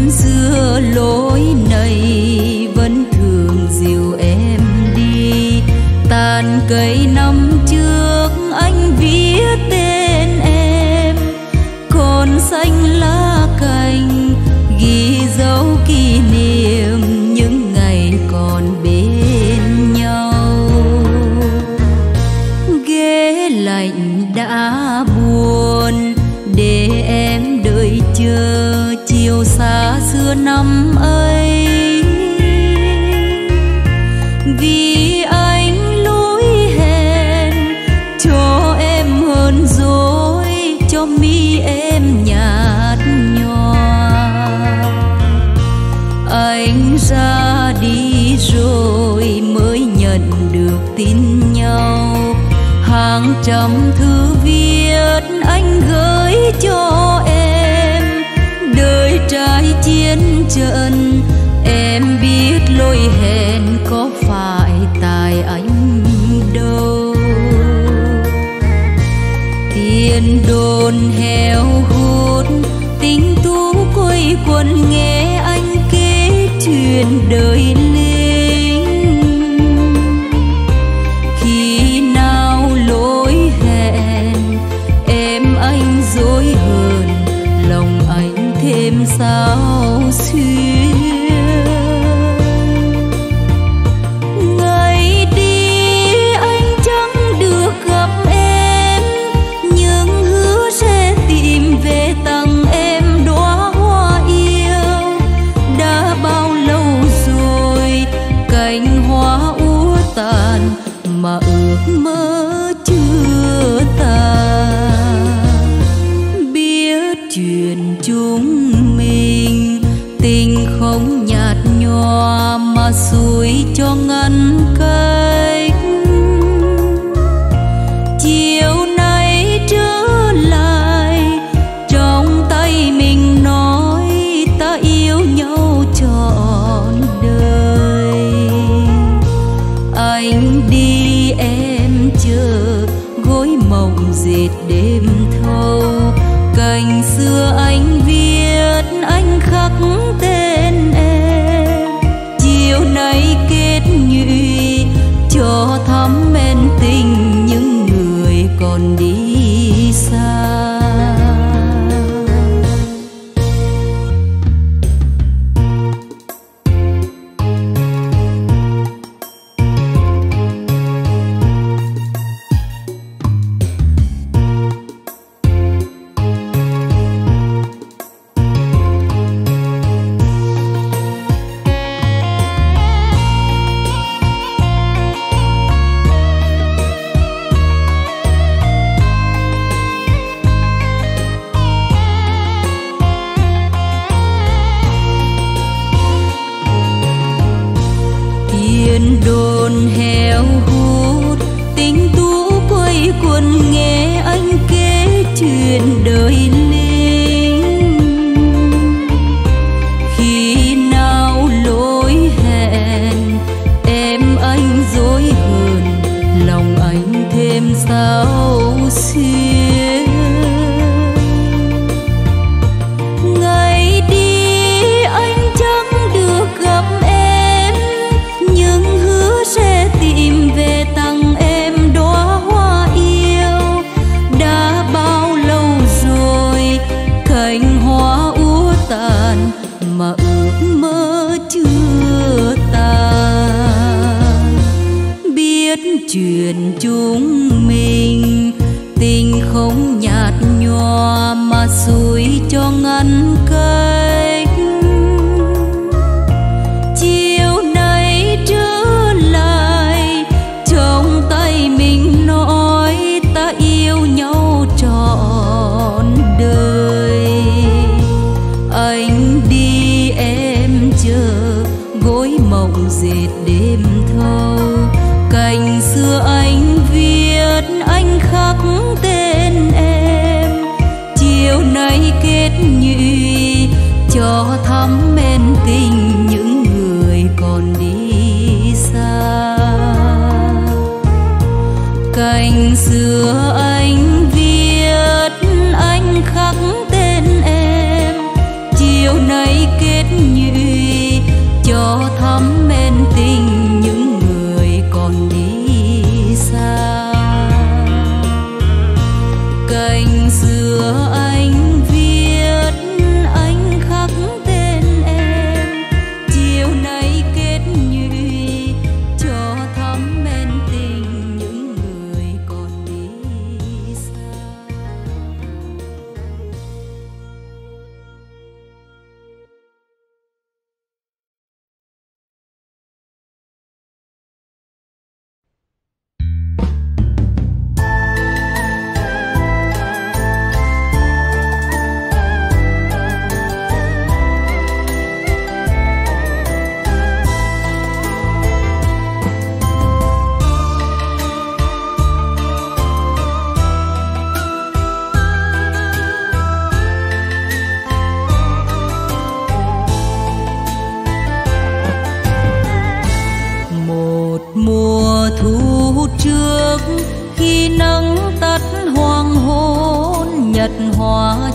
xưa lối này vẫn thường dìu em đi. Tàn cây năm trước anh viết tên em, còn xanh lá cành ghi dấu kỷ niệm những ngày còn bên nhau. Ghế lạnh đã buồn để em đợi chờ chiều xa xưa năm ấy. Vì anh lối hẹn cho em hơn rồi, cho mi em nhạt nhòa. Anh ra đi rồi mới nhận được tin nhau. Hàng trăm thư viết anh gửi cho em, đời trai chiến trận em biết lối hẹn có phải tại anh đâu. Tiền đồn heo hút tình tú quây quần nghe anh kể chuyện đời lính. Khi nào lối hẹn em anh dối hơn, lòng anh thêm sao xuyên. Ngày đi anh chẳng được gặp em, nhưng hứa sẽ tìm về tặng em đóa hoa yêu. Đã bao lâu rồi cành hoa úa tàn mà ước mơ chưa tàn. Biết chuyện chúng mình tình không nhạt nhòa mà xuôi cho ngăn cách. Chiều nay trở lại trong tay mình nói ta yêu nhau trọn đời. Anh đi em chờ gối mộng dệt đêm thâu. Cành xưa anh viết anh khắc tên em. Chiều nay kết nhụy cho thắm men tình những người còn đi xa. Đồn heo hút tình tú quây quần nghe anh kể chuyện đời lính. Khi nào lối hẹn em anh dối hơn, lòng anh thêm sao xuyên. Ngày đi anh chẳng được gặp em, nhưng hứa sẽ tìm về tặng em đóa hoa yêu. Đã bao lâu rồi cành hoa úa tàn mà ước mơ chưa tàn. Biết chuyện chúng mình tình không nhạt nhòa mà xuôi cho ngăn cách. Chiều nay trở lại trong tay mình nói ta yêu nhau trọn đời. Anh đi em chờ gối mộng dệt đêm thâu. Cành xưa anh viết anh khắc tên em. Chiều nay kết nhụy cho thắm men tình những người còn đi xa. Cành xưa anh viết anh khắc tên em. Chiều nay kết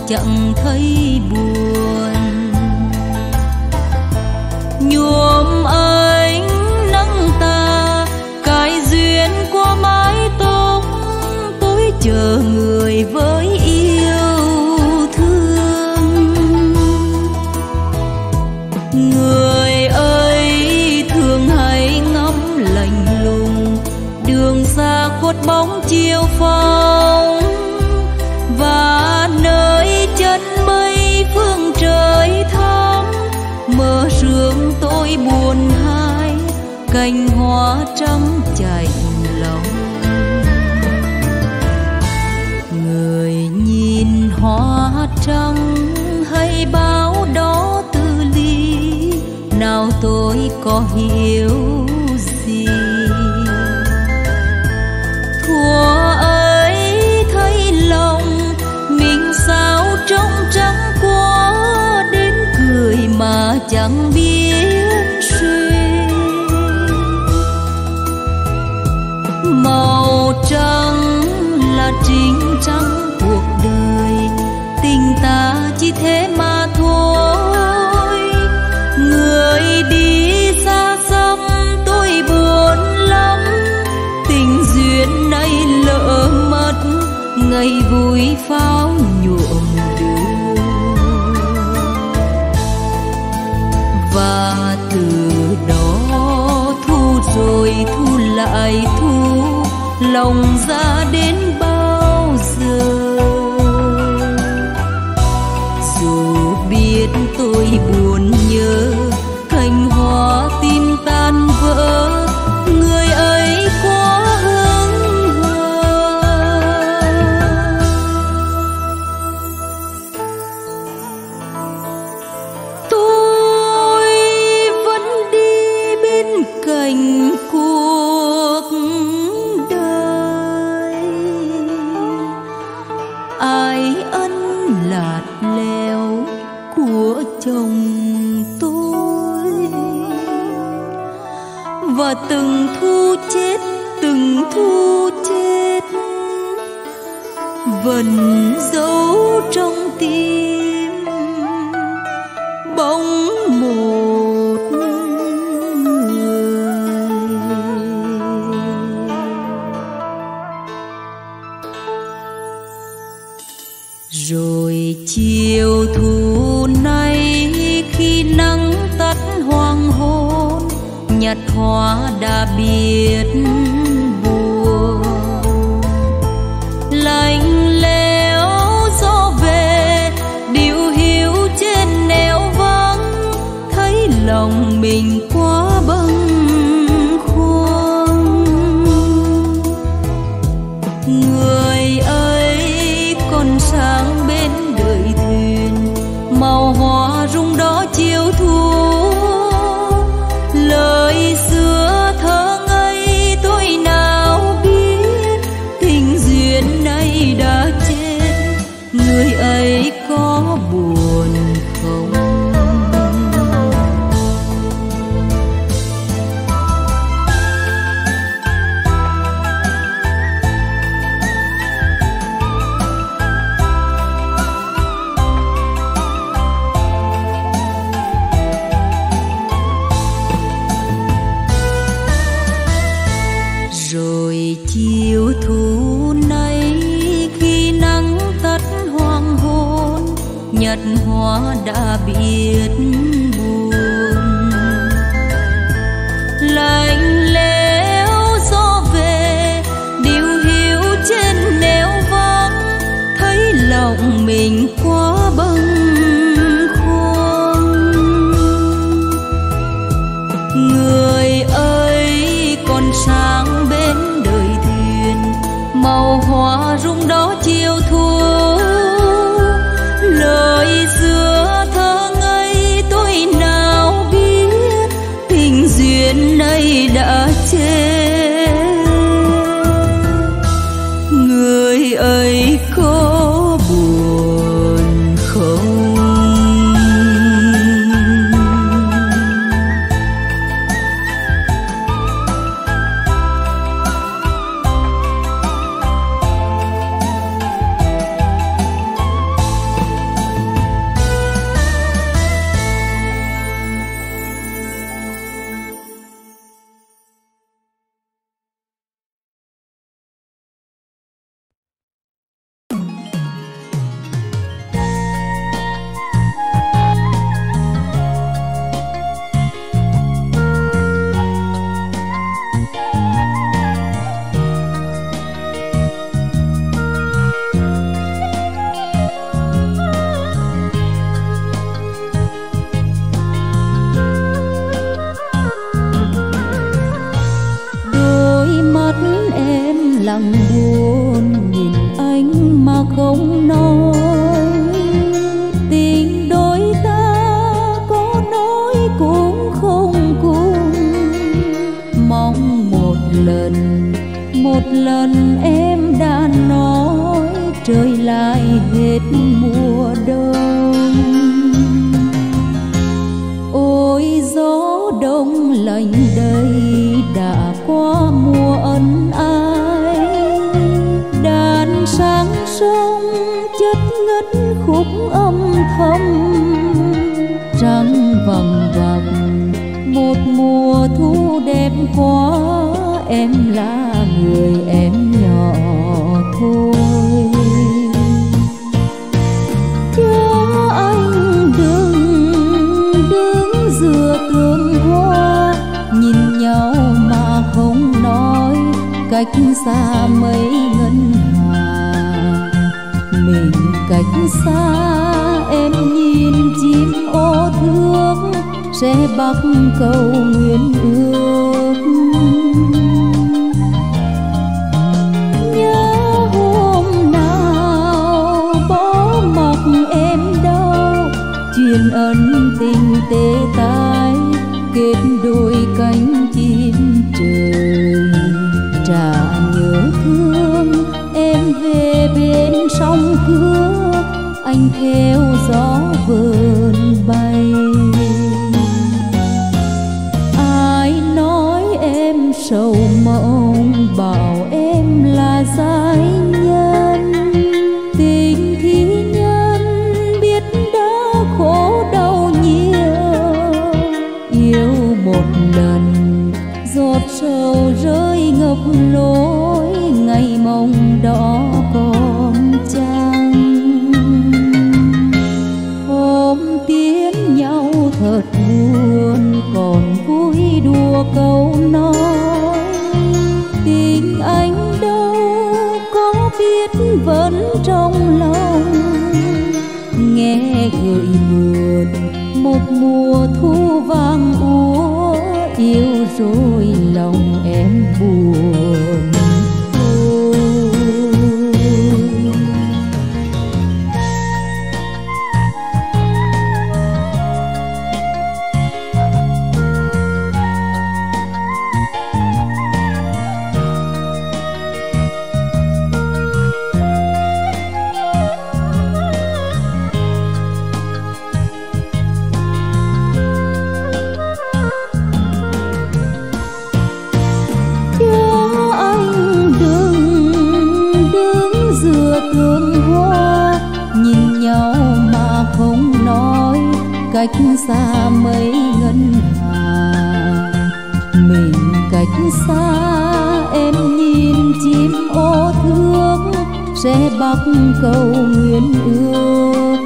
chẳng thấy buồn. Nhuộm ánh nắng ta cái duyên qua mái tóc, tôi chờ người với yêu thương. Người ơi thường hay ngắm lạnh lùng, đường xa khuất bóng chiều phong, và nơi chân mây phương trời thắm mơ sương tôi buồn hai cành hoa trắng chạnh lòng. Người nhìn hoa trắng hay báo đó từ ly, nào tôi có hiểu gì. Thuở ấy thấy lòng mình sao trong trắng quá, đến cười mà chẳng biết suy. Màu trắng là chính trắng cuộc đời, tình ta chỉ thế mà thôi. Người đi xa xăm tôi buồn lắm, tình duyên này lỡ mất ngày vui pháo nhuộm đường. Và từ đó thu rồi thu lại thu, lòng ra đến bao giờ. Dù biết tôi buồn nhớ cành hoa tim tan vỡ, người ấy quá hững hờ. Tôi vẫn đi bên cạnh cuộc đời, ai ân lạt leo của chồng tôi. Và từng thu chết, từng thu chết vẫn giấu trong tim bóng một người. Rồi chiều thu nay khi nắng tắt hoàng hôn, nhặt hoa đã biết buồn. Lạnh lẽo gió về điệu hiu trên nẻo vắng, thấy lòng mình quá bâng khuâng. Người ơi còn sáng bên đời thuyền, màu hoa rung đó chiều thu. Lời xưa thơ ngây tôi nào biết, tình duyên này đã chết, người ấy có buồn không? Rồi chiều thu nay khi nắng tắt hoàng hôn, nhặt hoa đã biết buồn. Lạnh lẽo gió về điệu hiu trên nẻo vắng, thấy lòng mình quá bâng khuâng. Người ơi còn sáng bên đời thuyền, màu hoa rung đó chiều thu. Lời xưa thơ ngây tôi nào biết, tình duyên này đã chết, người ấy có buồn không? lặng buồn nhìn anh mà không nói. Tình đôi ta có nói cũng không cùng, mong một lần em đã nói trời lại hết mùa đông. Ôi gió đông lạnh đây đã qua mùa ân ái, đàn sáng sông chất ngất khúc âm thầm, trăng vằng vằng một mùa thu đẹp quá. Em là người em nhỏ thôi. Chớ anh đứng giữa tường hoa, nhìn nhau mà không nói, cách xa mấy ngân hà. Mình cách xa em nhìn chim ô thương, sẽ bắc cầu nguyện ước. Nhớ hôm nào bỏ mặc em đâu, chuyện ân tình tê tái, kết đôi cánh chim trời. Trả nhớ thương em về bên sông Hứa, anh theo gió vườn bay. Ai nói em sầu mộng, bảo em là giai nhân. Tình thi nhân biết đã khổ đau nhiều, yêu một lần giọt sầu rơi ngập lối, ngày mong đỏ còn chăng. Hôm tiến nhau thật buồn, còn vui đùa câu nói. Tình anh đâu có biết vẫn trong lòng, nghe gợi buồn một mùa thu vàng úa. Yêu rồi lòng em buồn thôi. Cách xa mấy ngân hà, mình cách xa em nhìn chim ô thương, sẽ bắc cầu nguyện ước.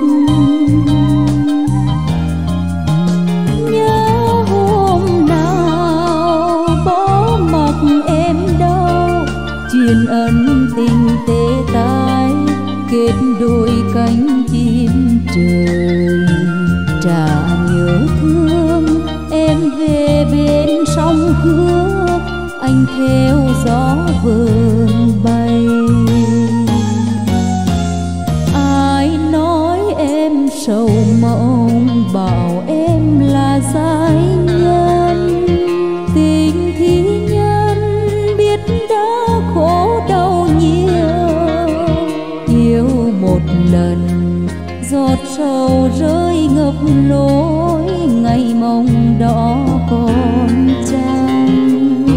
Nhớ hôm nào bỏ mặc em đâu, chuyện ân tình tê tái, kết đôi cánh chim trời. Trả nhớ thương em về bên sông Hứa, anh theo gió vườn bay. Ai nói em sầu mộng, bảo em là giai nhân. Tình thi nhân biết đã khổ đau nhiều, yêu một lần giọt sầu rơi ngập lối, ngày mong đỏ còn chăng.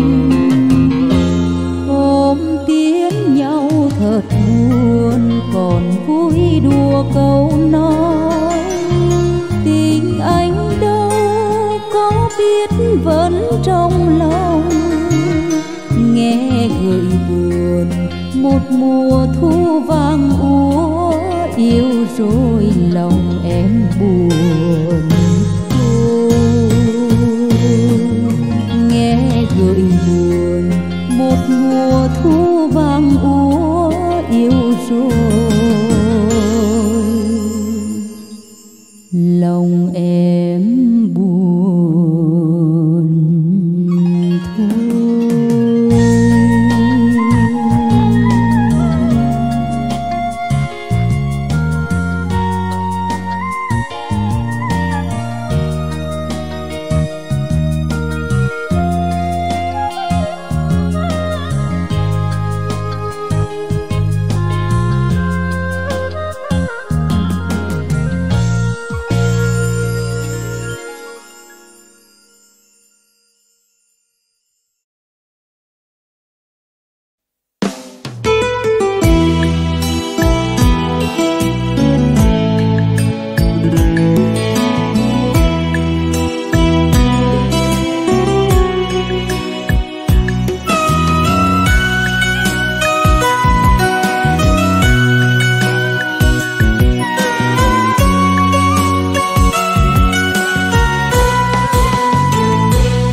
Hôm tiến nhau thật buồn, còn vui đùa câu nói. Tình anh đâu có biết vẫn trong lòng, nghe gợi buồn một mùa thu vàng úa. Yêu rồi lòng em buồn thôi. Nghe gợi buồn một mùa thu vàng úa. Yêu rồi lòng em buồn thôi.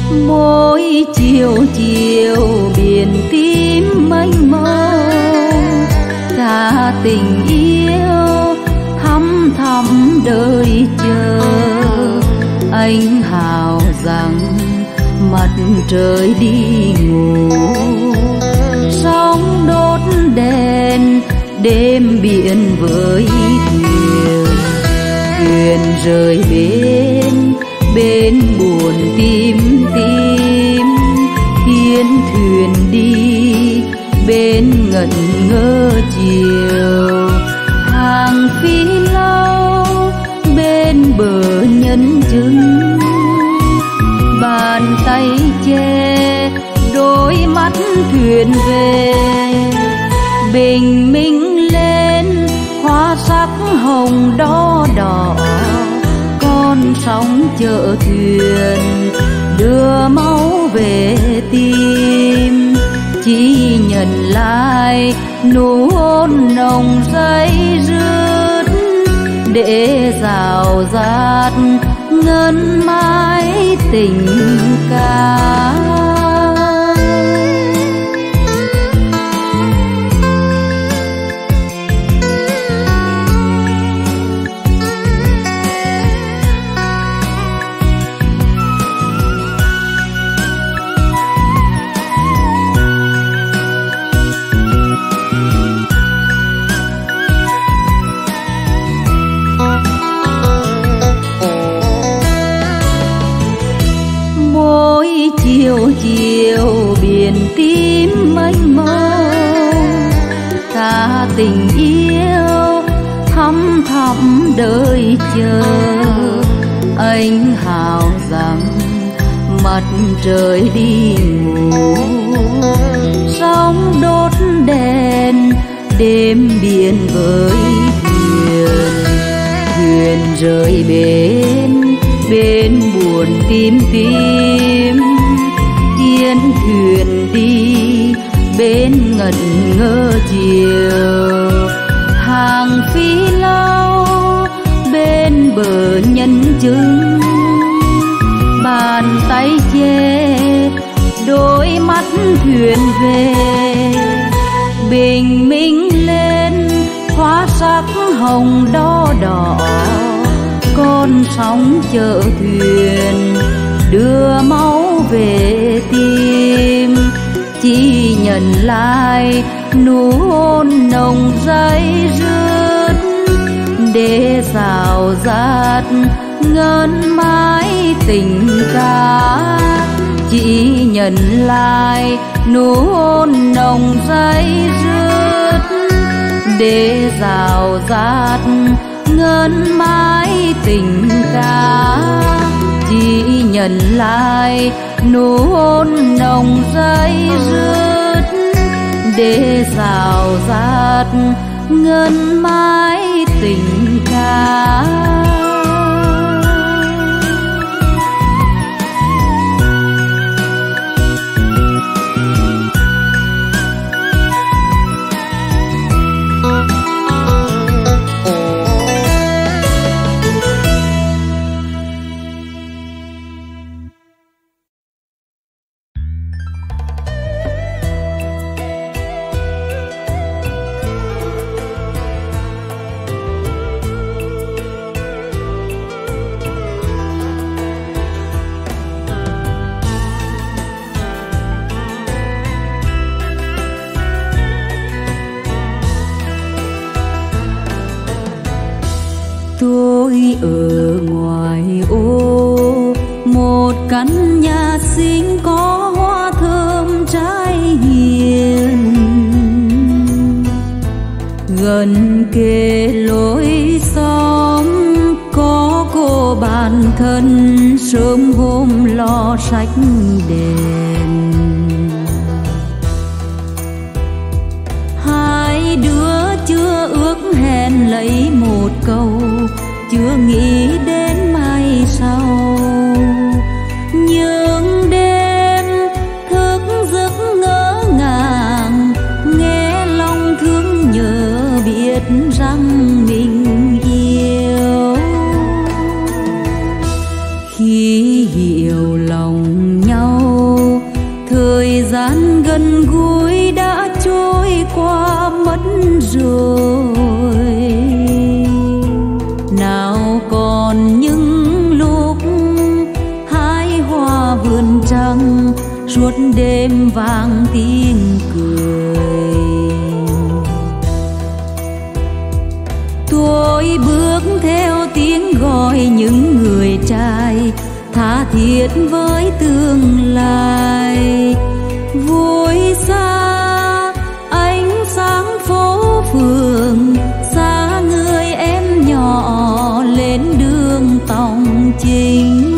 Mỗi chiều chiều biển tím mênh mông, cả tình yêu thăm thẳm đợi chờ. Anh hào rằng mặt trời đi ngủ, sóng đốt đèn đêm biển với thuyền. Thuyền rời bên buồn tim tim, hiên thuyền đi bên ngẩn ngơ chiều. Hàng phi lâu bên bờ nhân chứng, bàn tay che đôi mắt thuyền về. Bình minh lên hoa sắc hồng đỏ đỏ, con sóng chợ thuyền đưa máu về tim. Chỉ nhận lại nụ hôn nồng say rướt, để rào rạt ngân mãi tình ca. Chiều chiều biển tím mênh mông, cả tình yêu thăm thẳm đợi chờ. Anh hào rằng mặt trời đi ngủ, sóng đốt đèn đêm biển với thuyền. Thuyền rời bên buồn tim tim, hiên thuyền đi bên ngẩn ngơ chiều. Hàng phi lâu bên bờ nhân chứng, bàn tay che đôi mắt thuyền về. Bình minh lên hoa sắc hồng đỏ đỏ, con sóng chợ thuyền đưa máu về tim. Chỉ nhận lại nụ hôn nồng say rướt, để rào rạt ngân mãi tình ca. Chỉ nhận lại nụ hôn nồng say rướt, để rào rạt ngân mãi tình ca. Chỉ nhận lại nụ hôn nồng say rướt, để rào rạt ngân mãi tình ca. Tôi ở ngoài ô một căn nhà xinh có hoa thơm trái hiền, gần kề lối xóm có cô bạn thân sớm hôm lo sách đèn. Hai đứa chưa ước hẹn lấy một câu, chưa nghĩ đến mai sau. Nhưng đêm thức giấc ngỡ ngàng, nghe lòng thương nhớ biết rằng mình yêu. Khi hiểu lòng nhau. Thời gian gần gũi đã trôi qua mất rồi. Nào còn những lúc hái hoa vườn trăng, suốt đêm vang tiếng cười. Tôi bước theo tiếng gọi những người trai, tha thiết với tương lai. Vui xa ánh sáng phố phường, xa người em nhỏ lên đường tòng chính.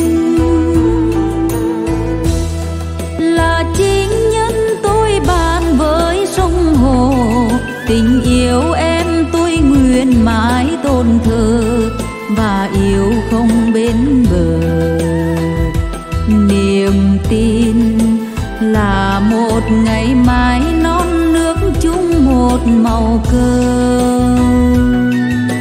Là chính nhân tôi bàn với sông hồ, tình yêu em tôi nguyện mãi tôn thờ và yêu không bến bờ. Niềm tin là một ngày mai non nước chung một màu cơm.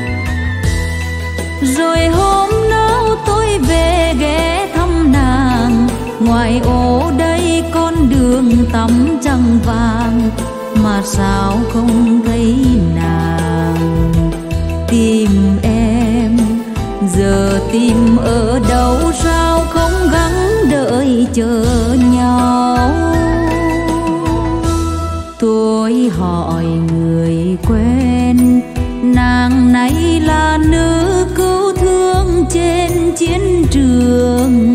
Rồi hôm nào tôi về ghé thăm nàng, ngoài ô đây con đường tắm trăng vàng, mà sao không thấy nàng. Tìm em giờ tìm ở đâu, sao không gắng đợi chờ nhau. Tôi hỏi người quen, nàng này là nữ cứu thương trên chiến trường.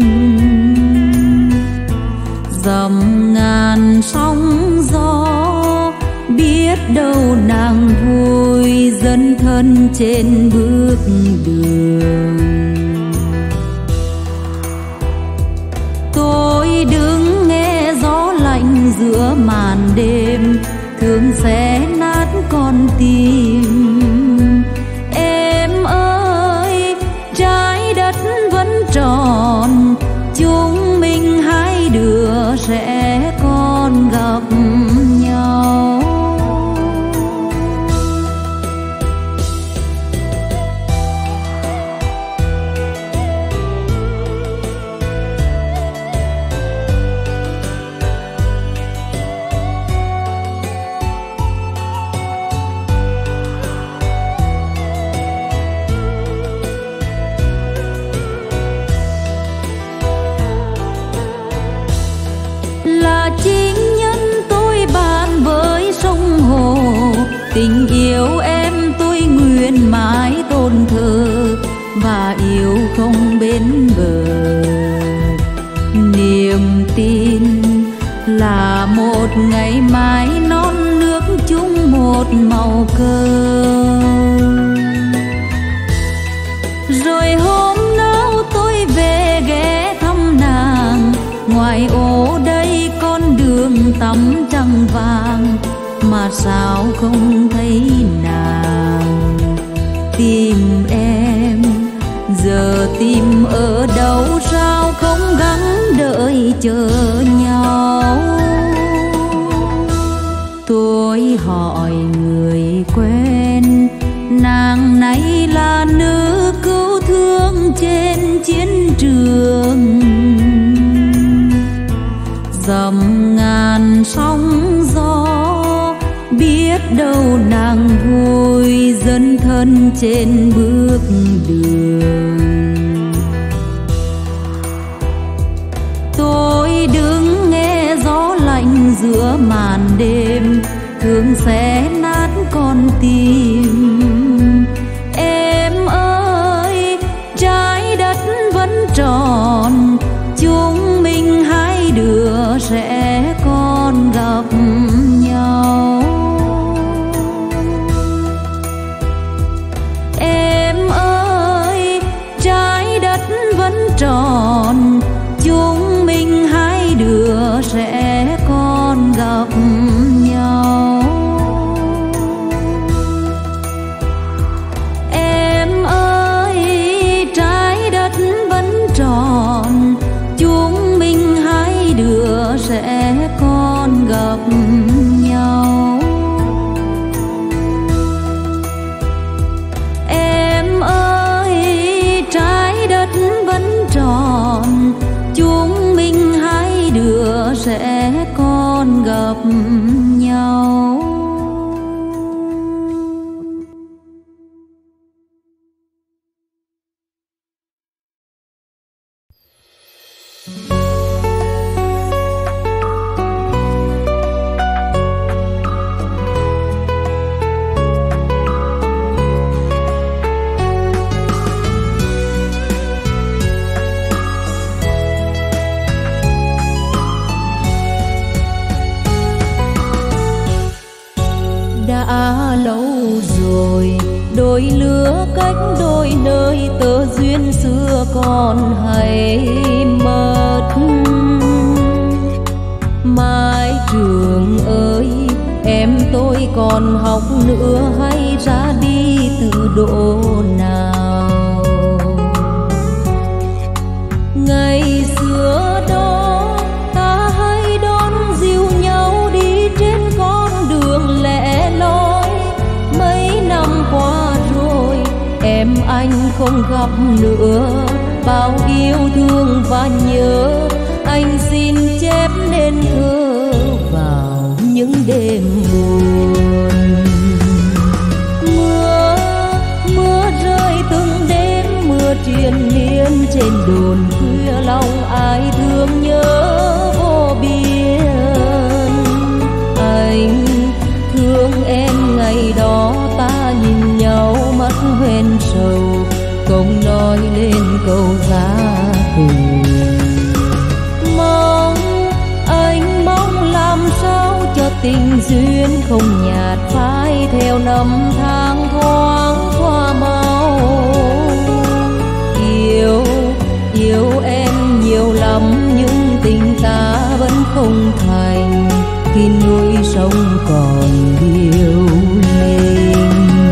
Dầm ngàn sóng gió, biết đâu nàng vui dấn thân trên bước đường. Tôi đứng nghe gió lạnh giữa màn đêm, thương xé nát con tim. Em ơi trái đất vẫn tròn, chúng mình hai đứa sẽ còn gặp nhau. Là chính nhân tôi bàn với sông hồ, tình yêu em tôi nguyện mãi tôn thờ và yêu không bến bờ. Niềm tin là một ngày mai non nước chung một màu cơm. Rồi hôm nào tôi về ghé thăm nàng, ngoài ô đây con đường tắm trăng vàng, mà sao không thấy nàng. Tìm em giờ tìm ở đâu, sao không gắng đợi chờ nhau. Tôi hỏi người quen, nàng này là nữ cứu thương trên chiến trường. Dầm ngàn sóng gió, biết đâu nàng vui dấn thân trên bước đường. Tôi đứng nghe gió lạnh giữa màn đêm, thương xé nát con tim. Em ơi trái đất vẫn tròn, chúng mình hai đứa sẽ còn gặp nhau. Em ơi trái đất vẫn tròn, chúng mình hai đứa sẽ còn gặp nhau. Em ơi trái đất vẫn tròn, chúng mình hai đứa sẽ còn gặp nhau. Em ơi trái đất vẫn tròn, gặp nhau. Đã lâu rồi đôi lứa cách đôi nơi, tơ duyên xưa còn hay mất. Mái trường ơi em tôi còn học nữa hay ra đi từ độ nào? Ngày xưa đó ta hay đón dìu nhau đi trên con đường lẻ loi. Mấy năm qua rồi em anh không gặp nữa, bao yêu thương và nhớ anh xin chép nên thơ vào những đêm buồn. Mưa rơi từng đêm, mưa triền miên trên đồn khuya, lòng ai thương nhớ vô biên. Anh thương em ngày đó ta nhìn nhau mắt hoen sầu, không nói lên câu giá từ. Anh mong làm sao cho tình duyên không nhạt phai theo năm tháng thoáng qua mau. Yêu em nhiều lắm nhưng tình ta vẫn không thành, khi núi sông còn điêu linh.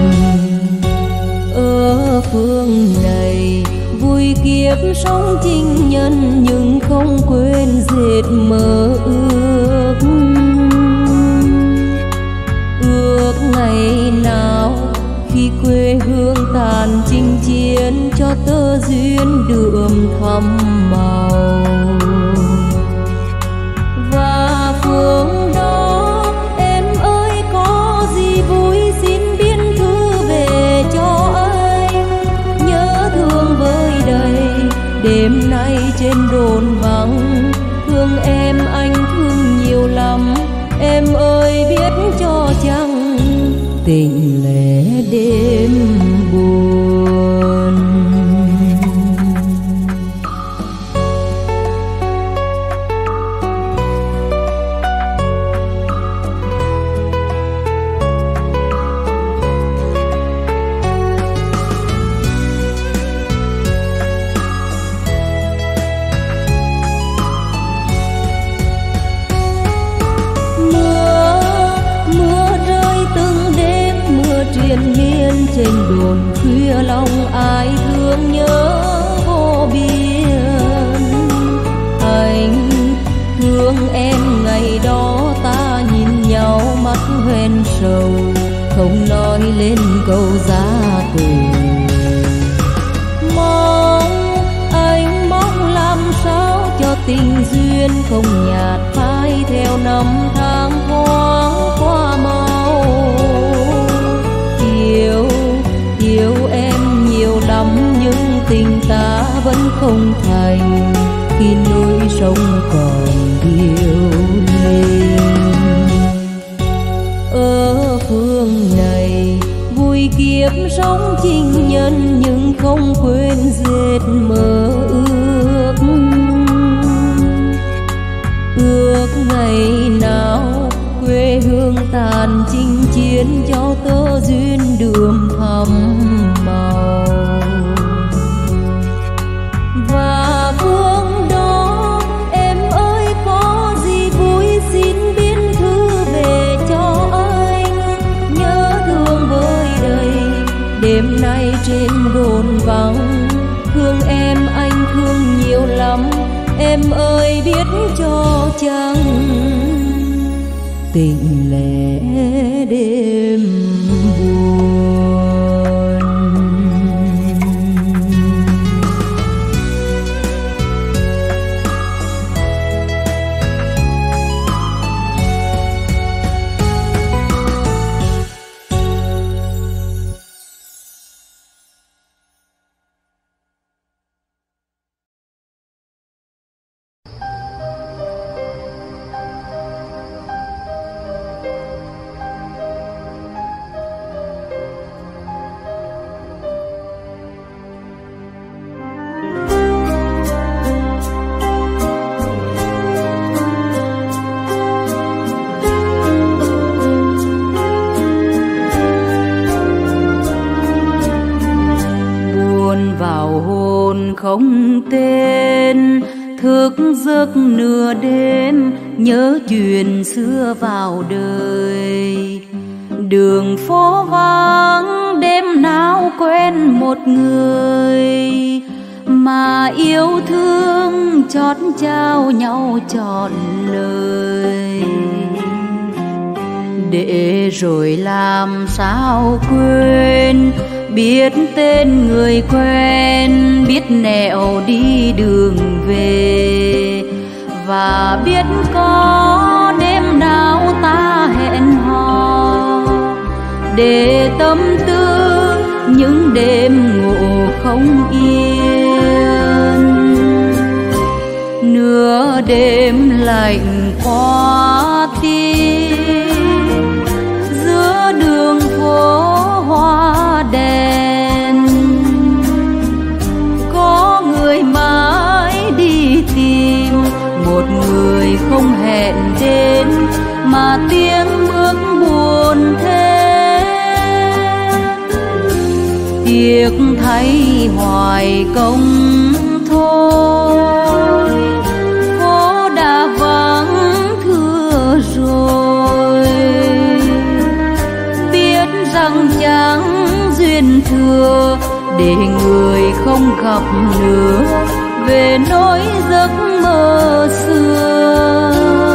Ở phương này vui kiếp sống chinh nhân, nhưng không quên dệt mơ ước. Ước ngày nào khi quê hương tàn chinh chiến, cho tơ duyên đượm thắm màu. Và phương đó em ơi có gì vui xin biên thư về cho anh. Nhớ thương vơi đầy đêm nay trên đồn vắng, thương em anh thương nhiều lắm. Em ơi biết cho chăng tình lẻ đêm buồn. Trên đồn khuya lòng ai thương nhớ vô biên. Anh thương em ngày đó ta nhìn nhau mắt hoen sầu, không nói lên câu giá từ. Anh mong làm sao cho tình duyên không nhạt phai theo năm tháng thoáng qua mau. Yêu em nhiều lắm nhưng tình ta vẫn không thành, khi núi sông còn điêu linh. Ở phương này vui kiếp sống chinh nhân, nhưng không quên dệt mơ ước. Ước ngày nào quê hương tàn chinh chiến, cho tơ duyên đượm thắm màu. Và phương đó em ơi có gì vui xin biên thư về cho anh. Nhớ thương vơi đầy đêm nay trên đồn vắng, thương em anh thương nhiều lắm. Em ơi biết cho chăng tình lẻ đêm buồn. Thức giấc nửa đêm nhớ chuyện xưa vào đời. Đường phố vắng đêm nào quen một người, mà yêu thương chót trao nhau trọn lời. Để rồi làm sao quên, biết tên người quen, biết nẻo đi đường về, và biết có đêm nào ta hẹn hò để tâm tư những đêm ngủ không yên. Nửa đêm lạnh qua tim, giữa đường phố hoa đèn, có người mãi đi tìm một người không hẹn đến, mà tiếng bước buồn thế. Tiếc thay hoài công thôi, phố đã vắng thưa rồi. Biết rằng chẳng duyên thừa, để người không gặp nữa về nỗi giấc mơ xưa.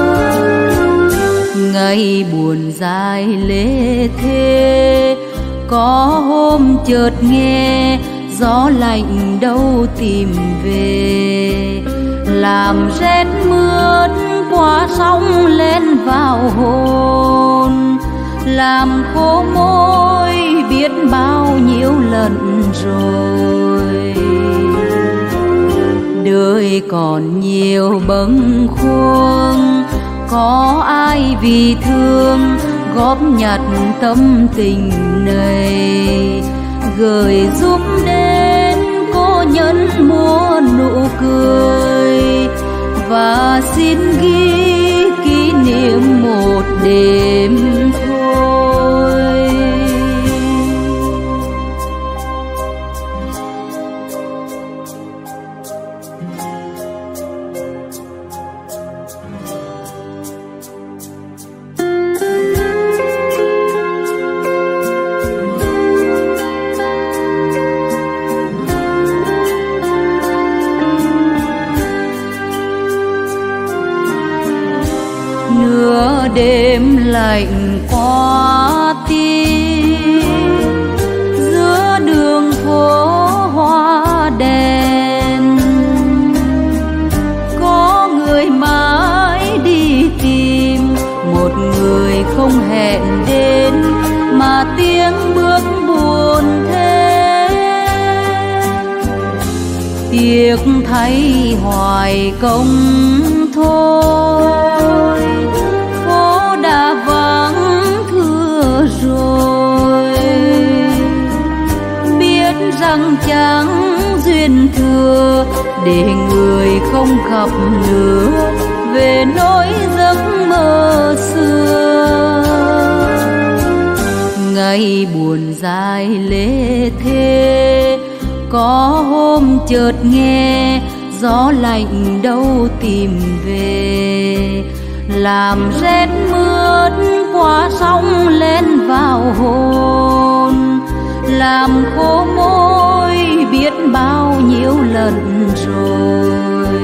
Ngày buồn dài lê thê, có hôm chợt nghe gió lạnh đâu tìm về, làm rét mướt qua sóng lên vào hồn, làm khô môi biết bao nhiêu lần rồi. Đời còn nhiều bâng khuâng, có ai vì thương góp nhặt tâm tình này, gửi giúp đến cô nhân mua nụ cười, và xin ghi kỷ niệm một đêm thôi. Nửa đêm lạnh qua tim, giữa đường phố hoa đèn, có người mãi đi tìm một người không hẹn đến, mà tiếng bước buồn thế. Tiếc thay hoài công thôi, phố đã vắng thưa rồi. Biết rằng chẳng duyên thừa, để người không gặp nữa về nỗi giấc mơ xưa. Ngày buồn dài lê thê, có hôm chợt nghe gió lạnh đâu tìm về, làm rét mướt qua sóng lên vào hồn, làm khô môi biết bao nhiêu lần rồi.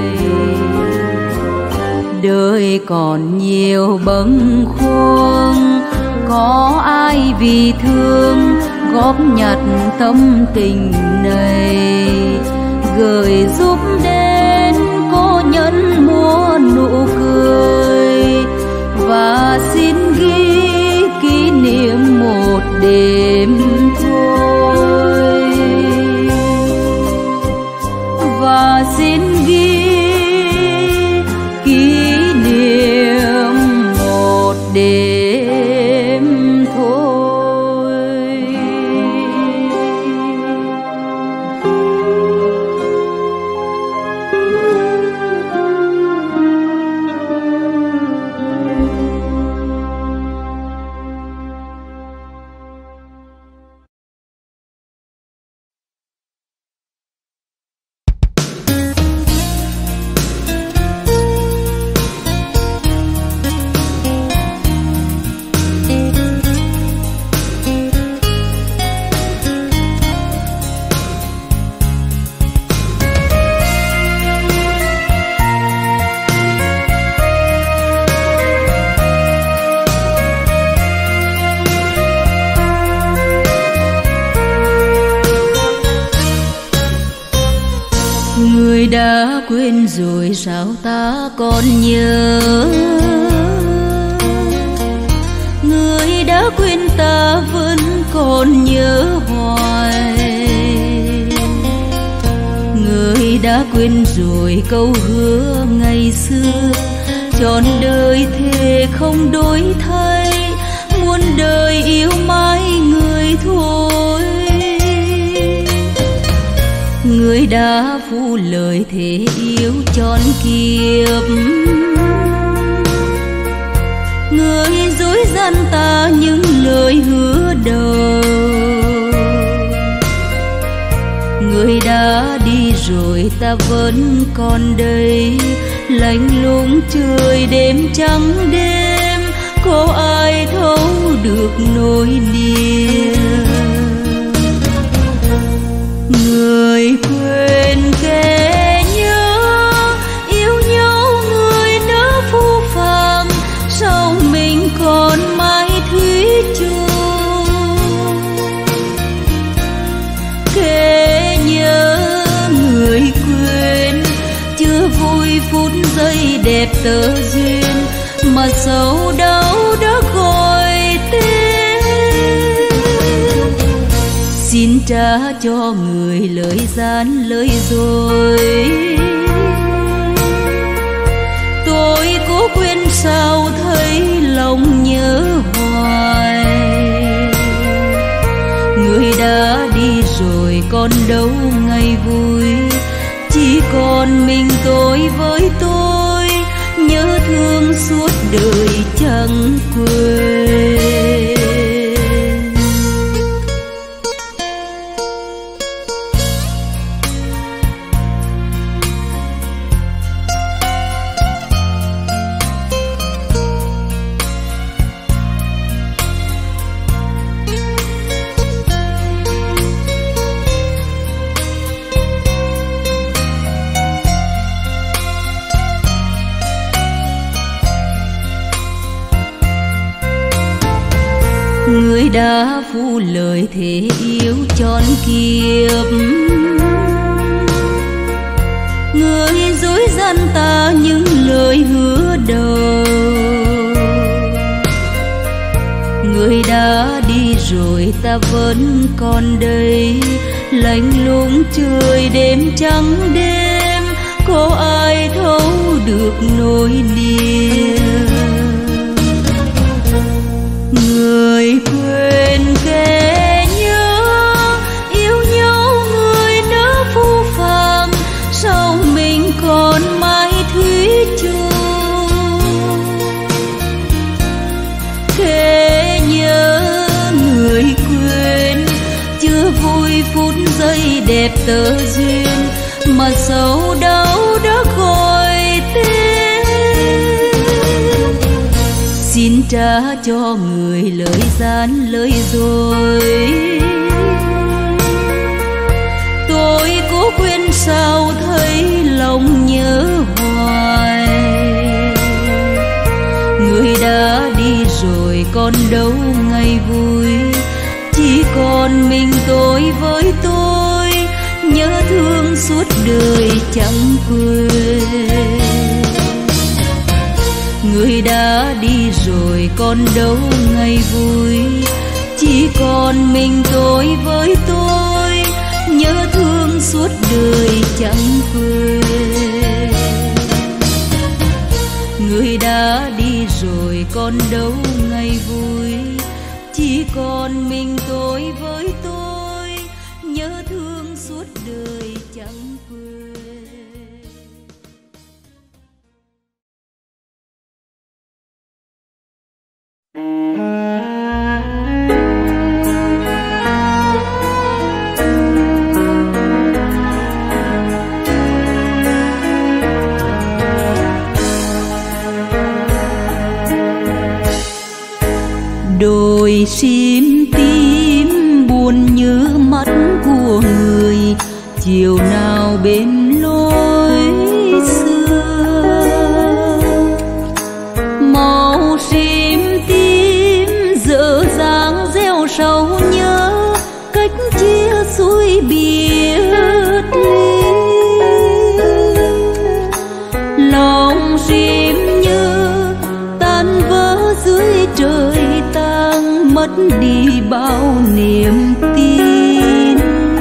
Đời còn nhiều bâng khuâng, có ai vì thương góp nhặt tâm tình này, gửi giúp đến cô nhân mua nụ cười, và xin ghi kỷ niệm một đêm thôi. Và xin ghi kỷ niệm một đêm thôi. đã quên rồi sao ta còn nhớ, người đã quên ta vẫn còn nhớ hoài. Người đã quên rồi câu hứa ngày xưa, trọn đời thề không đổi thay, muôn đời yêu mãi người thôi. Người đã phụ lời thề yêu trọn kiếp, người dối gian ta những lời hứa đầu. Người đã đi rồi ta vẫn còn đây, lạnh lùng trời đêm trắng đêm, có ai thấu được nỗi niềm. Người quên kẻ nhớ, yêu nhau người nỡ phũ phàng, sao mình còn mãi thủy chung. Kẻ nhớ người quên, chưa vui phút giây đẹp tơ duyên, mà sầu đau đã gọi tên. Xin trả cho người lời gian lời dối, tôi cố quên sao thấy lòng nhớ hoài. Người đã đi rồi còn đâu ngày vui, chỉ còn mình tôi với tôi, nhớ thương suốt đời chẳng quên. Người đã phụ lời thề yêu trọn kiếp, người dối gian ta những lời hứa đầu. Người đã đi rồi ta vẫn còn đây, lạnh lùng trời đêm trắng đêm, có ai thấu được nỗi niềm. Người quên kẻ nhớ, yêu nhau người nỡ phũ phàng, sao mình còn mãi thủy chung. Kẻ nhớ người quên, chưa vui phút giây đẹp tơ duyên, mà sầu đau đã gọi tên. Xin trả cho người lời gian lời dối, tôi cố quên sao thấy lòng nhớ hoài. Người đã đi rồi còn đâu ngày vui, chỉ còn mình tôi với tôi, nhớ thương suốt đời chẳng quên. Người đã đi rồi còn đâu ngày vui, chỉ còn mình tôi với tôi, nhớ thương suốt đời chẳng quên. Người đã đi rồi còn đâu ngày vui, chỉ còn mình tôi với tôi, nhớ thương suốt đời chẳng quên. Đôi sim tím buồn như mắt của người, chiều nào bên lối xưa. Màu sim tím dở dáng gieo sầu nhớ, cách chia xuôi biệt ly. sim như tan vỡ dưới trời tang, mất đi bao niềm tin.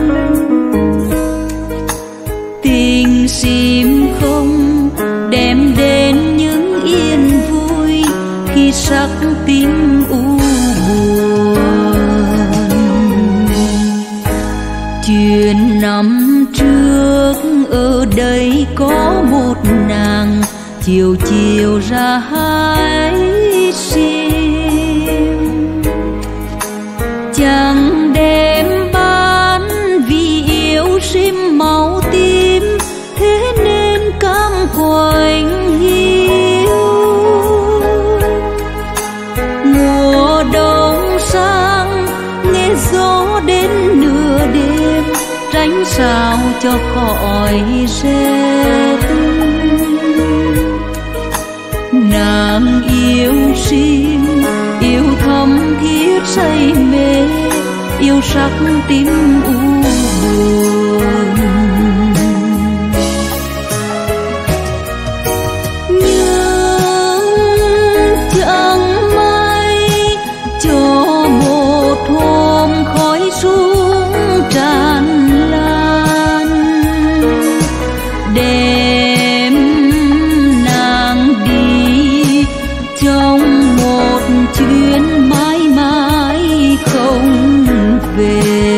Tình sim không đem đến những yên vui khi sắc tím u buồn. Chuyện năm trước ở đây có một nàng chiều chiều ra hái sim, chẳng đem bán vì yêu sim màu tím, thế nên cam quạnh hiu. Mùa đông sang nghe gió đến nửa đêm, tránh sao cho khỏi rét. Nàng yêu sim, yêu thắm thiết say mê, yêu sắc tím u buồn. Nhưng chẳng may cho một hôm khói xuống tràn lan, đem nàng đi trong một chuyến mãi mãi không về.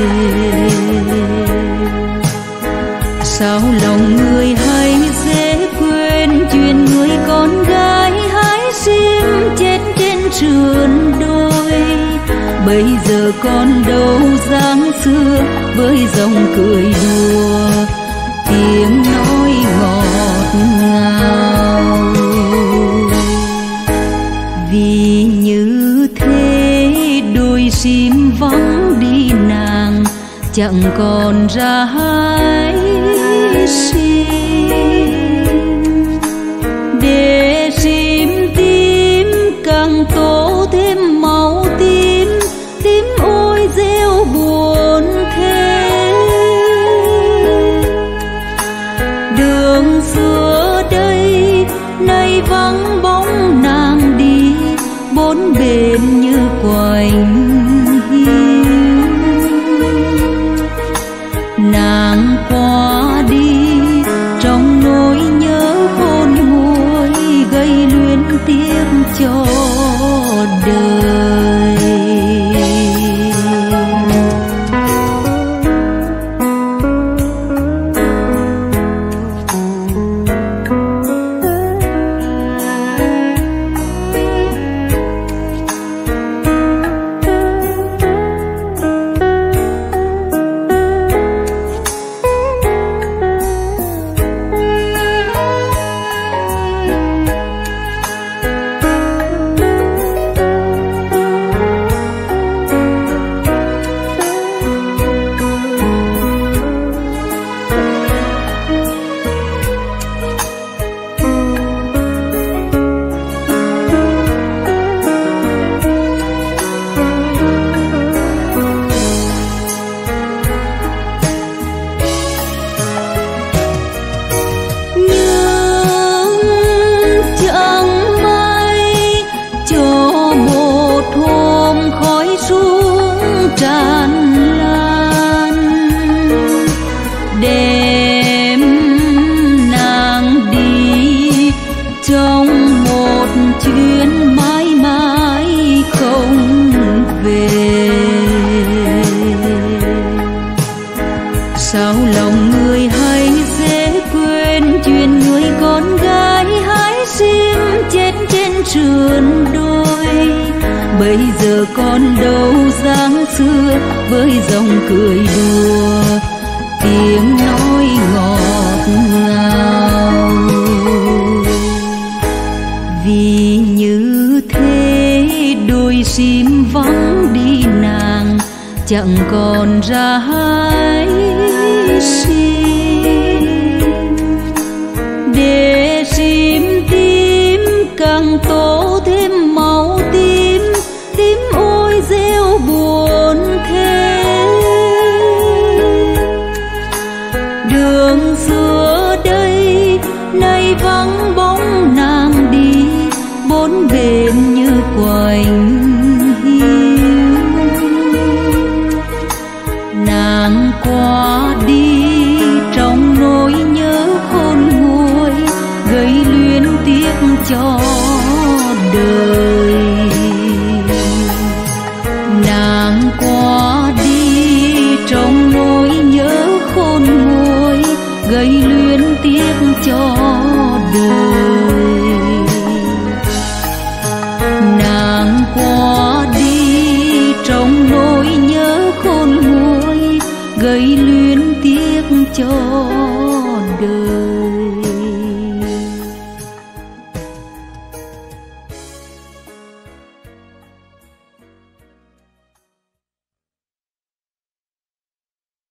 Sao lòng người hay dễ quên chuyện người con gái hái sim chết trên sườn đồi. Bây giờ còn đâu dáng xưa với dòng cười đùa, tiếng nói ngọt ngào. Vì như thế đôi sim vắng đi nàng, chẳng còn ra hái sim. Để sim tím càng tô thêm màu tím, tím ôi rêu buồn thế. Đường xưa đây nay vắng bóng nàng đi, bốn bên như quạnh hiu. Nàng qua đi trong nỗi nhớ khôn nguôi, gây luyến tiếc cho đời. Sao lòng người hay dễ quên chuyện người con gái hái sim chết trên sườn đồi. Bây giờ còn đâu dáng xưa với dòng cười đùa, tiếng nói ngọt ngào. Vì như thế đôi sim vắng đi nàng, chẳng còn ra hái sim. Để sim tím càng tô thêm màu tím, tím ôi rêu buồn thế. Đường xưa đây nay vắng bóng đời. Nàng qua đi trong nỗi nhớ khôn nguôi, gây luyến tiếc cho đời. Nàng qua đi trong nỗi nhớ khôn nguôi, gây luyến tiếc cho đời.